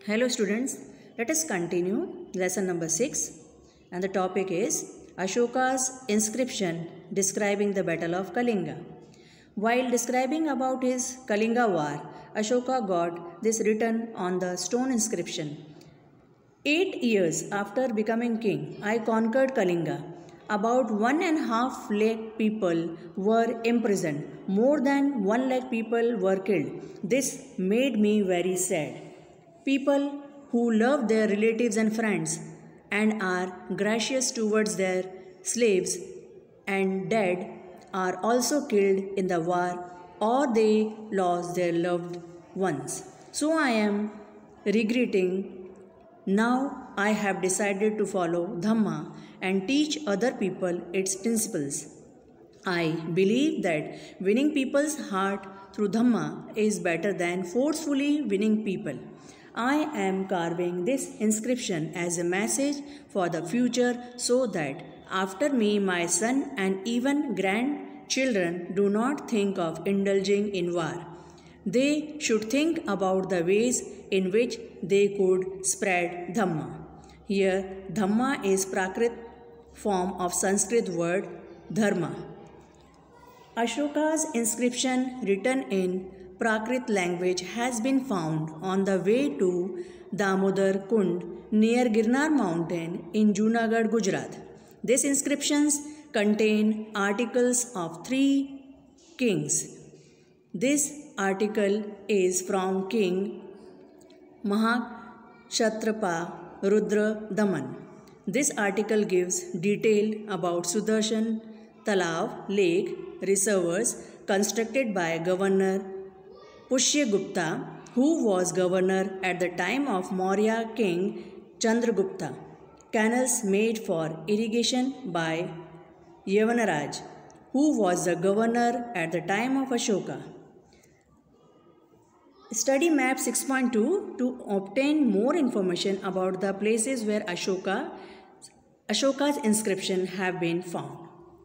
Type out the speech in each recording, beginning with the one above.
Hello students, let us continue lesson number 6 and the topic is Ashoka's inscription describing the battle of Kalinga. While describing about his Kalinga war, Ashoka got this written on the stone inscription. 8 years after becoming king, I conquered Kalinga. About 1.5 lakh people were imprisoned. More than 1 lakh people were killed. This made me very sad. People who love their relatives and friends and are gracious towards their slaves and dead are also killed in the war or they lost their loved ones. So I am regretting. Now I have decided to follow Dhamma and teach other people its principles. I believe that winning people's heart through Dhamma is better than forcefully winning people. I am carving this inscription as a message for the future so that after me my son and even grandchildren do not think of indulging in war. They should think about the ways in which they could spread Dhamma. Here Dhamma is Prakrit form of Sanskrit word Dharma. Ashoka's inscription written in Prakrit language has been found on the way to Damodar Kund near Girnar mountain in Junagadh, Gujarat. These inscriptions contain articles of 3 kings. This article is from King Mahakshatrapa Rudra Daman. This article gives detail about Sudarshan Talav lake reservoirs constructed by Governor Pushyagupta, who was governor at the time of Maurya king Chandragupta. Canals made for irrigation by Yavanaraj, who was the governor at the time of Ashoka. Study map 6.2 to obtain more information about the places where Ashoka's inscription have been found.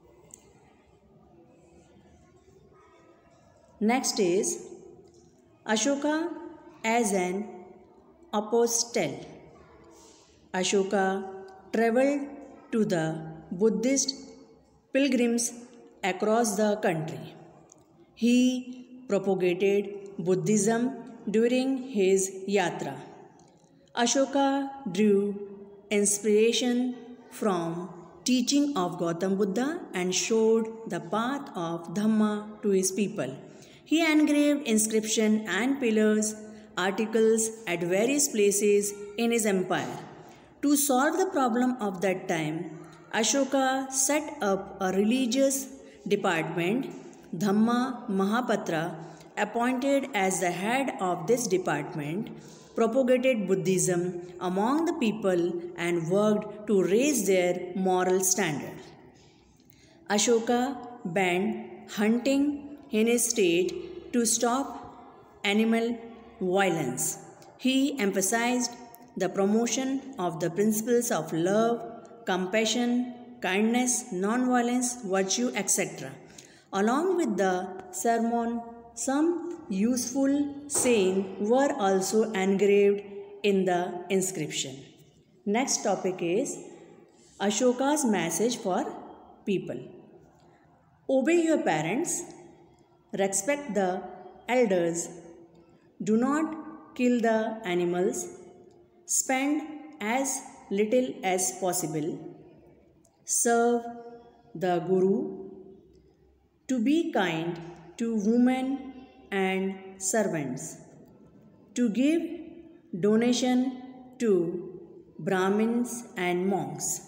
Next is Ashoka as an apostle. Ashoka travelled to the Buddhist pilgrims across the country. He propagated Buddhism during his yatra. Ashoka drew inspiration from teaching of Gautam Buddha and showed the path of Dhamma to his people. He engraved inscriptions and pillars, articles at various places in his empire. To solve the problem of that time, Ashoka set up a religious department. Dhamma Mahapatra, appointed as the head of this department, propagated Buddhism among the people and worked to raise their moral standard. Ashoka banned hunting in his state to stop animal violence. He emphasized the promotion of the principles of love, compassion, kindness, non-violence, virtue, etc. Along with the sermon, some useful sayings were also engraved in the inscription. Next topic is Ashoka's message for people. Obey your parents, respect the elders, do not kill the animals, spend as little as possible, serve the Guru, to be kind to women and servants, to give donation to Brahmins and monks,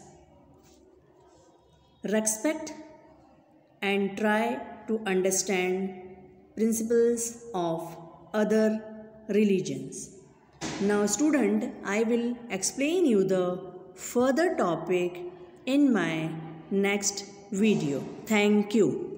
respect and try to understand principles of other religions. Now student, I will explain you the further topic in my next video. Thank you.